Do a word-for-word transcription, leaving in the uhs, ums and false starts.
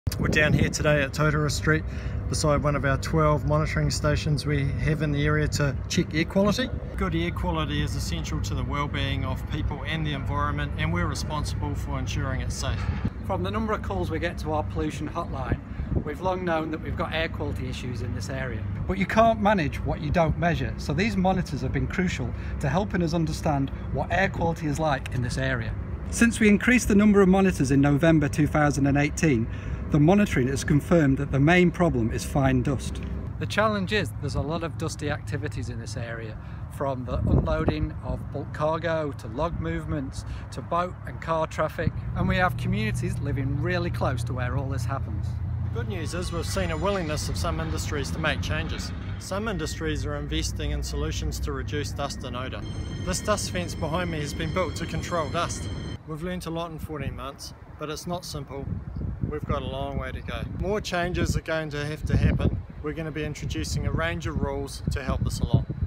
We're down here today at Totara Street beside one of our twelve monitoring stations we have in the area to check air quality. Good air quality is essential to the well-being of people and the environment, and we're responsible for ensuring it's safe. From the number of calls we get to our pollution hotline, we've long known that we've got air quality issues in this area. But you can't manage what you don't measure, so these monitors have been crucial to helping us understand what air quality is like in this area. Since we increased the number of monitors in November two thousand eighteen, the monitoring has confirmed that the main problem is fine dust. The challenge is there's a lot of dusty activities in this area, from the unloading of bulk cargo to log movements to boat and car traffic, and we have communities living really close to where all this happens. The good news is we've seen a willingness of some industries to make changes. Some industries are investing in solutions to reduce dust and odour. This dust fence behind me has been built to control dust. We've learnt a lot in fourteen months, but it's not simple. We've got a long way to go. More changes are going to have to happen. We're going to be introducing a range of rules to help us along.